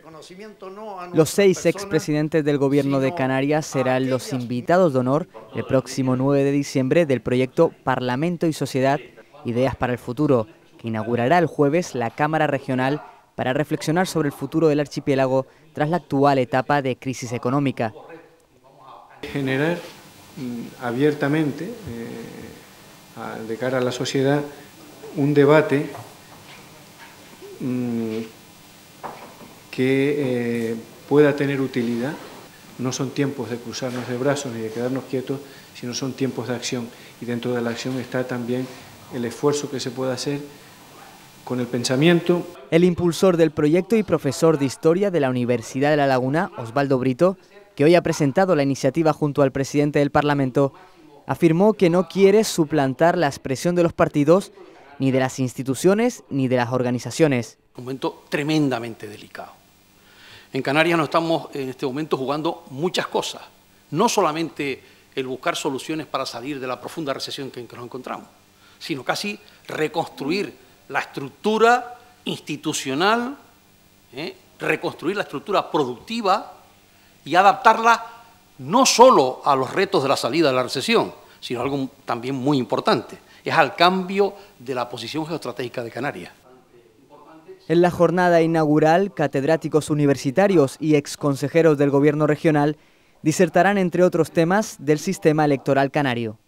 Los 6 expresidentes del Gobierno de Canarias serán los invitados de honor el próximo 9 de diciembre del proyecto Parlamento y Sociedad, Ideas para el Futuro, que inaugurará el jueves la Cámara Regional para reflexionar sobre el futuro del archipiélago tras la actual etapa de crisis económica. Generar abiertamente, de cara a la sociedad, un debate que pueda tener utilidad. No son tiempos de cruzarnos de brazos ni de quedarnos quietos, sino son tiempos de acción. Y dentro de la acción está también el esfuerzo que se puede hacer con el pensamiento. El impulsor del proyecto y profesor de Historia de la Universidad de La Laguna, Osvaldo Brito, que hoy ha presentado la iniciativa junto al presidente del Parlamento, afirmó que no quiere suplantar la expresión de los partidos, ni de las instituciones, ni de las organizaciones. Un momento tremendamente delicado. En Canarias nos estamos en este momento jugando muchas cosas, no solamente el buscar soluciones para salir de la profunda recesión en que nos encontramos, sino casi reconstruir la estructura institucional, reconstruir la estructura productiva y adaptarla no solo a los retos de la salida de la recesión, sino algo también muy importante, es al cambio de la posición geoestratégica de Canarias. En la jornada inaugural, catedráticos universitarios y exconsejeros del Gobierno regional disertarán, entre otros temas, del sistema electoral canario.